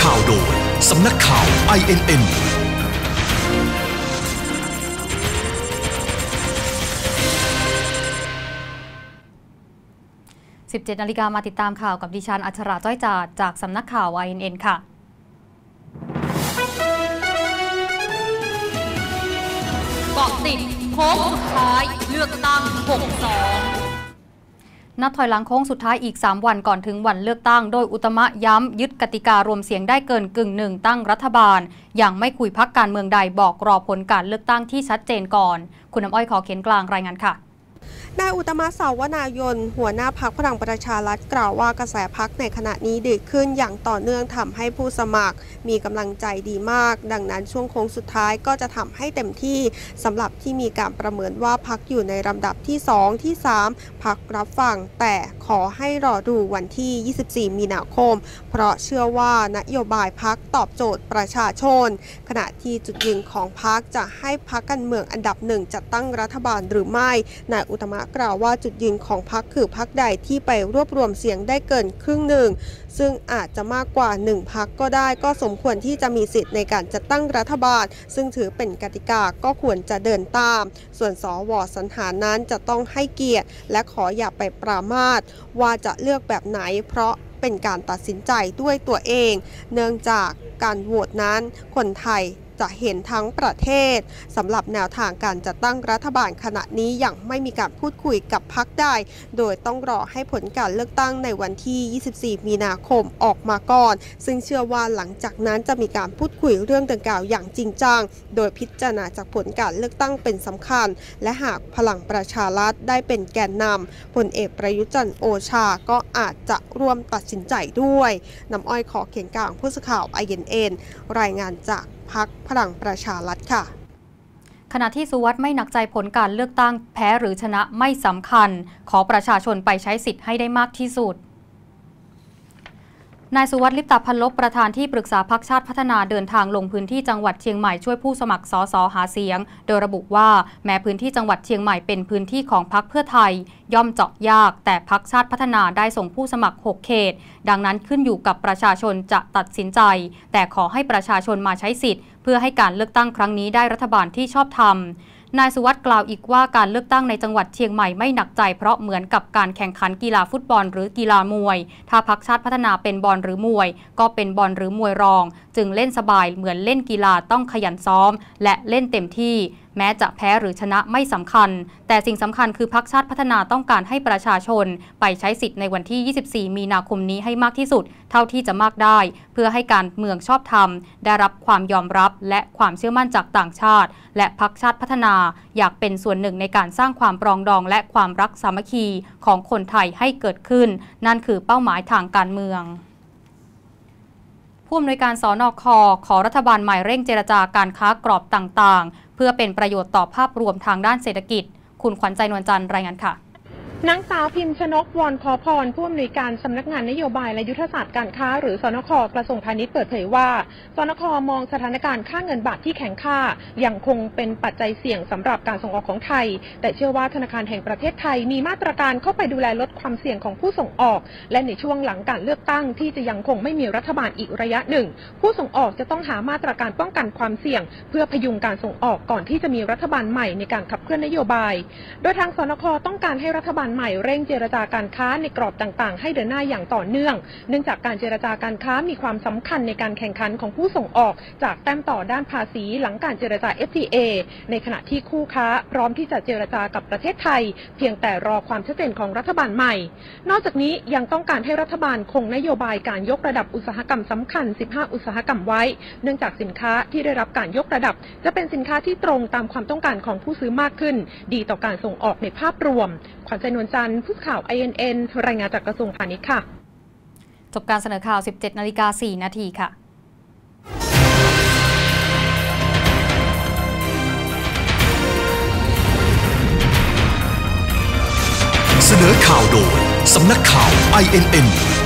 ข่าวโดยสำนักข่าว INN 17 นาฬิกามาติดตามข่าวกับดิฉันอัชราจ้อยจาดจากสำนักข่าว INN ค่ะเกาะติดโค้งสุดท้ายเลือกตั้ง 62 นับถอยหลังโค้งสุดท้ายอีก3วันก่อนถึงวันเลือกตั้งโดยอุตมะย้ำยึดกติการวมเสียงได้เกินกึ่งหนึ่งตั้งรัฐบาลอย่างไม่คุยพรรคการเมืองใดบอกรอผลการเลือกตั้งที่ชัดเจนก่อนคุณน้ำอ้อยขอเขียนกลางรายงานค่ะนายอุตมะ สาวนายนหัวหน้าพรรคพลังประชารัฐกล่าวว่ากระแสพรรคในขณะนี้ดีขึ้นอย่างต่อเนื่องทำให้ผู้สมัครมีกำลังใจดีมากดังนั้นช่วงโค้งสุดท้ายก็จะทำให้เต็มที่สำหรับที่มีการประเมินว่าพรรคอยู่ในลำดับที่2ที่3พรรครับฟังแต่ขอให้รอดูวันที่24มีนาคมเพราะเชื่อว่านโยบายพรรคตอบโจทย์ประชาชนขณะที่จุดยืนของพรรคจะให้พรรคการเมืองอันดับ1จัดตั้งรัฐบาลหรือไม่นายอุตมะกล่าวว่าจุดยืนของพรรคคือพรรคใดที่ไปรวบรวมเสียงได้เกินครึ่งหนึ่งซึ่งอาจจะมากกว่า1พรรคก็ได้ก็สมควรที่จะมีสิทธิ์ในการจัดตั้งรัฐบาลซึ่งถือเป็นกติกาก็ควรจะเดินตามส่วนสว.สรรหานั้นจะต้องให้เกียรติและขออย่าไปปรามาสว่าจะเลือกแบบไหนเพราะเป็นการตัดสินใจด้วยตัวเองเนื่องจากการโหวตนั้นคนไทยจะเห็นทั้งประเทศสำหรับแนวทางการจัดตั้งรัฐบาลขณะนี้ยังไม่มีการพูดคุยกับพรรคใดโดยต้องรอให้ผลการเลือกตั้งในวันที่24มีนาคมออกมาก่อนซึ่งเชื่อว่าหลังจากนั้นจะมีการพูดคุยเรื่องดังกล่าวอย่างจริงจังโดยพิจารณาจากผลการเลือกตั้งเป็นสำคัญและหากพลังประชารัฐได้เป็นแกนนำพลเอกประยุทธ์จันทร์โอชาก็อาจจะร่วมตัดสินใจด้วยน้ำอ้อยขอเขียนกลางผู้สื่อข่าว INN รายงานจากพรรคพลังประชารัฐค่ะขณะที่สุวัสด์ไม่หนักใจผลการเลือกตั้งแพ้หรือชนะไม่สำคัญขอประชาชนไปใช้สิทธิ์ให้ได้มากที่สุดนายสุวัสดิ์ ลิปตาพันลบประธานที่ปรึกษาพรรคชาติพัฒนาเดินทางลงพื้นที่จังหวัดเชียงใหม่ช่วยผู้สมัครสสหาเสียงโดยระบุว่าแม้พื้นที่จังหวัดเชียงใหม่เป็นพื้นที่ของพรรคเพื่อไทยย่อมเจาะยากแต่พรรคชาติพัฒนาได้ส่งผู้สมัคร6เขตดังนั้นขึ้นอยู่กับประชาชนจะตัดสินใจแต่ขอให้ประชาชนมาใช้สิทธิ์เพื่อให้การเลือกตั้งครั้งนี้ได้รัฐบาลที่ชอบธรรมนายสุวัสดิ์กล่าวอีกว่าการเลือกตั้งในจังหวัดเชียงใหม่ไม่หนักใจเพราะเหมือนกับการแข่งขันกีฬาฟุตบอลหรือกีฬามวยถ้าพรรคชาติพัฒนาเป็นบอลหรือมวยก็เป็นบอลหรือมวยรองจึงเล่นสบายเหมือนเล่นกีฬาต้องขยันซ้อมและเล่นเต็มที่แม้จะแพ้หรือชนะไม่สำคัญแต่สิ่งสำคัญคือพรรคชาติพัฒนาต้องการให้ประชาชนไปใช้สิทธิ์ในวันที่24มีนาคมนี้ให้มากที่สุดเท่าที่จะมากได้เพื่อให้การเมืองชอบธรรมได้รับความยอมรับและความเชื่อมั่นจากต่างชาติและพรรคชาติพัฒนาอยากเป็นส่วนหนึ่งในการสร้างความปรองดองและความรักสามัคคีของคนไทยให้เกิดขึ้นนั่นคือเป้าหมายทางการเมืองผู้อำนวยการสนค.ขอรัฐบาลใหม่เร่งเจรจาการค้ากรอบต่างๆเพื่อเป็นประโยชน์ต่อภาพรวมทางด้านเศรษฐกิจคุณขวัญใจนวลจันทร์รายงานค่ะนางสาวพิมพ์ชนกวรขอพรผู้อำนวยการสำนักงานนโยบายและยุทธศาสตร์การค้าหรือสนค.กระทรวงพาณิชย์เปิดเผยว่าสนค.มองสถานการณ์ค่าเงินบาทที่แข็งค่ายังคงเป็นปัจจัยเสี่ยงสำหรับการส่งออกของไทยแต่เชื่อว่าธนาคารแห่งประเทศไทยมีมาตรการเข้าไปดูแลลดความเสี่ยงของผู้ส่งออกและในช่วงหลังการเลือกตั้งที่จะยังคงไม่มีรัฐบาลอีกระยะหนึ่งผู้ส่งออกจะต้องหามาตรการป้องกันความเสี่ยงเพื่อพยุงการส่งออกก่อนที่จะมีรัฐบาลใหม่ในการขับเคลื่อนนโยบายโดยทางสนค.ต้องการให้รัฐบาลใหม่เร่งเจรจาการค้าในกรอบต่างๆให้เดินหน้าอย่างต่อเนื่องเนื่องจากการเจรจาการค้ามีความสำคัญในการแข่งขันของผู้ส่งออกจากแต้มต่อด้านภาษีหลังการเจรจา FTA ในขณะที่คู่ค้าพร้อมที่จะเจรจากับประเทศไทยเพียงแต่รอความชัดเจนของรัฐบาลใหม่นอกจากนี้ยังต้องการให้รัฐบาลคงนโยบายการยกระดับอุตสาหกรรมสำคัญ15อุตสาหกรรมไว้เนื่องจากสินค้าที่ได้รับการยกระดับจะเป็นสินค้าที่ตรงตามความต้องการของผู้ซื้อมากขึ้นดีต่อการส่งออกในภาพรวมขวัญใจนวลจันทร์ผู้ข่าว INN รายงานจากกระทรวงพาณิชย์ค่ะจบการเสนอข่าว 17:04 นาทีค่ะเสนอข่าวโดยสำนักข่าว INN